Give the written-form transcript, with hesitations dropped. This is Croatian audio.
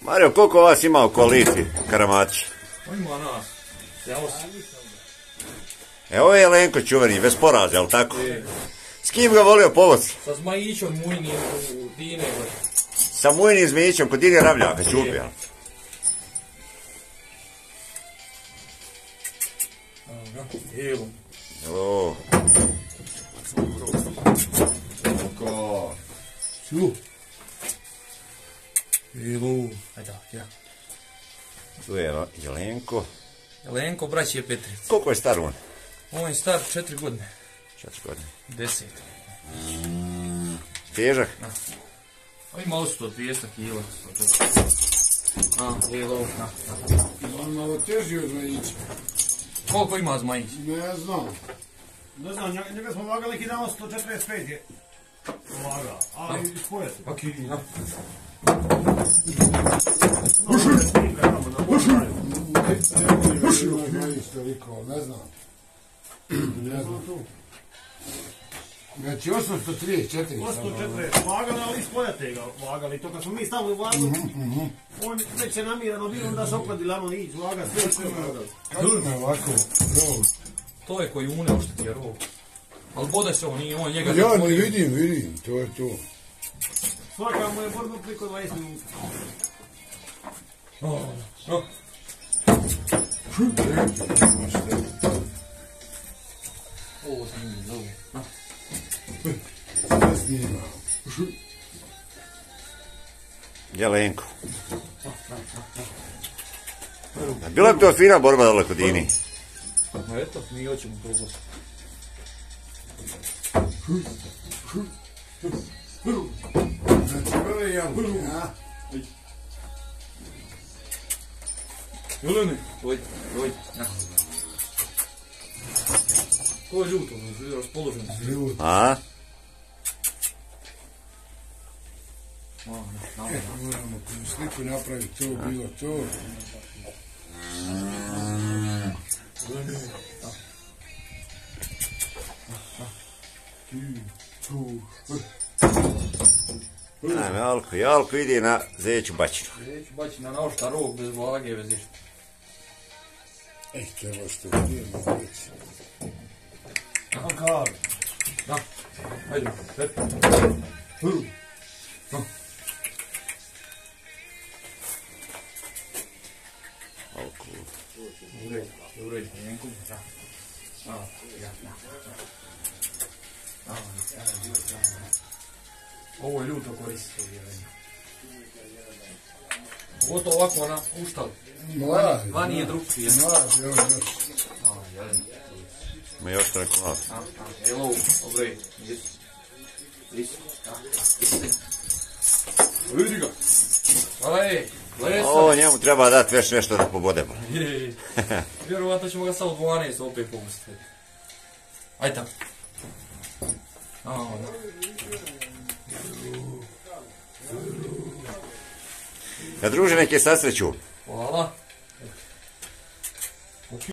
Mario, koliko vas ima u koaliciji, Karamatića? Ima nas. Evo je Jelenko čuveni, bez Poraza, jel tako? S kim ga volio povoc? Sa Zmajićom Mujnim u Dine. Sa Mujnim Zmijićom kod Dine Ravljaka će ubija. Evo. Evo. Jelenko. Ču. Evo. Ajde, ja. Tu je Jelenko. Jelenko, braće Petric. Koliko je star on? On je star 4 godine. 4 godine. 10. Težak? Ovo ima 200 kila. Evo. On malo teži od Zmajića. Koliko ima Zmajić? Ne znam. Ne znam, njega smo vagali neki dan 145 je vaga, ali spoje se. Ok, Ne znam. Znači 834. 840 vagali, ali spojate ga vagali. To kad smo mi stavili vagu, on već je namirano bilo, onda se okladili, ano ići vaga, sve vagali. Kako me ovako, rov? to je koji uneo što ti je rog. Ali bode se on, nije on njega... Ja ne vidim, to je to. Svaka mu je borba priko 20 minuta. Ovo sam mi zove. Jelenko. Bila bi to fina borba dole kod Dini. Eto, mi hoćemo to gost. Znači, ovo je javno, a? Jelene, dojde. To je ljuto, raspoloženo. Ljuto. A? Moramo koju sliku napraviti, to bilo to. Ajme, Jalko ide na zeću bačinu. Zeću bačina na ošta rog, bez vlage, bez išta. Treba što vidimo reći. Kar. Da, hajde, pepe. Ured, Jelenko. Ovo je ljuto koristi se uvjerenje. Pogotovo ovako na uštal. Vani je drugčije. Ma još to neko malo. Evo, obrej. Vidi ga. Aj, lesa. Ovo njemu treba dati već nešto da pobodemo. Vjerovatno ćemo ga sad u 12 opet pomustiti. Ajde tam. Da druže neke sasreću.